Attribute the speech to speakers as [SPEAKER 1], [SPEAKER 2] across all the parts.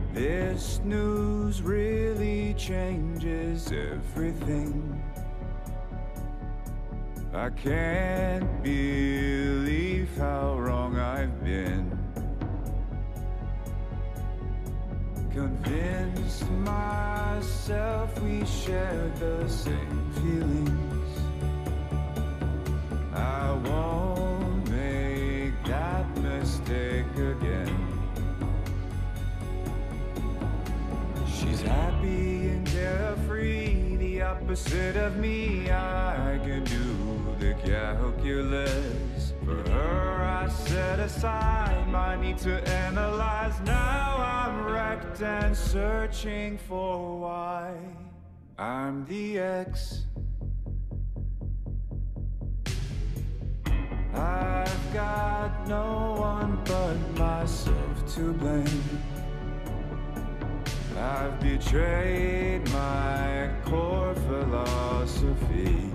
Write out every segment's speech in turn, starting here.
[SPEAKER 1] This news really changes everything. I can't believe how wrong I've been. Convinced myself we shared the same feelings. I won't make that mistake again. She's happy and carefree, the opposite of me. I can do the calculus. For her I set aside my need to analyze. Now I'm wrecked and searching for why. I'm the ex. I've got no one but myself to blame. I've betrayed my core philosophy.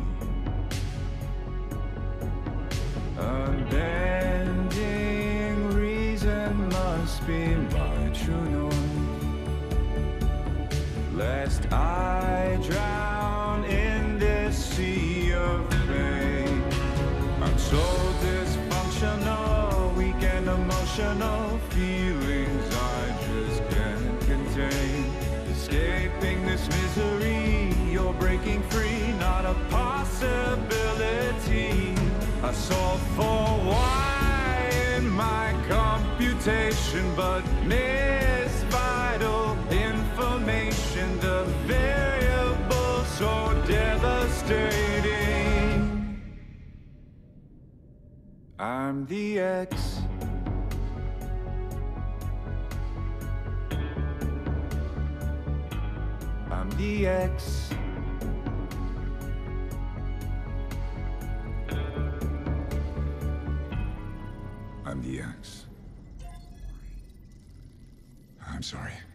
[SPEAKER 1] Unbending reason must be my true north, lest I drown in this sea of pain. I'm so dysfunctional, weak and emotional, feelings I just can't contain. Escaping this misery, you're breaking free, not a possibility. I solve for why in my computation, but miss vital information. The variable so devastating. I'm the X. I'm the X. I'm the X. I'm sorry.